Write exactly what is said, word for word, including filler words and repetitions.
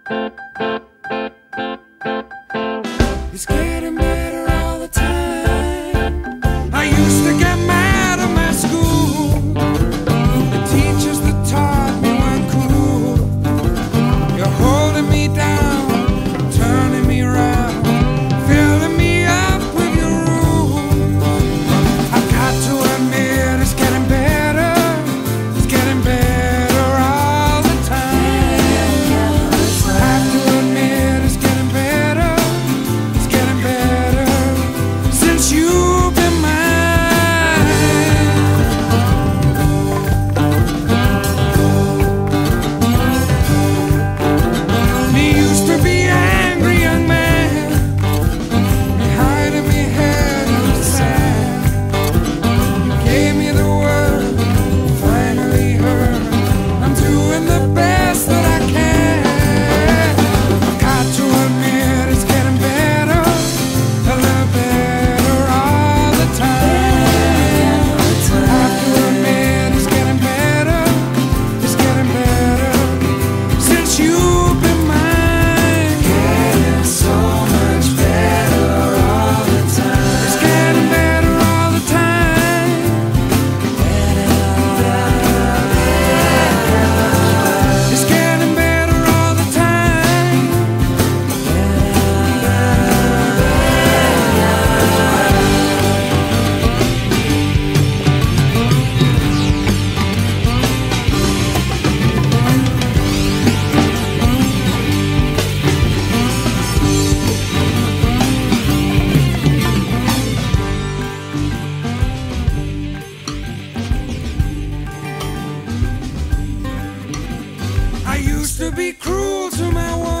It's getting better all the time. I used to get mad at my school. The teachers that taught me weren't cool. You're holding me down, turning me around, filling me up with your rules. I've got to admit it's getting better. It's getting better all the time. I have to admit it's getting better. It's getting better since you've been mine. Me used to be angry young man, hiding me head in the sand. You gave me the word, finally heard. I'm doing the best that I can. I've got to admit it's getting better, a little better all the time. I have to admit it's getting better, it's getting better since you've been mine. Getting so much better all the time. It's getting better all the time. It's getting better all the time. I used to be cruel to my woman.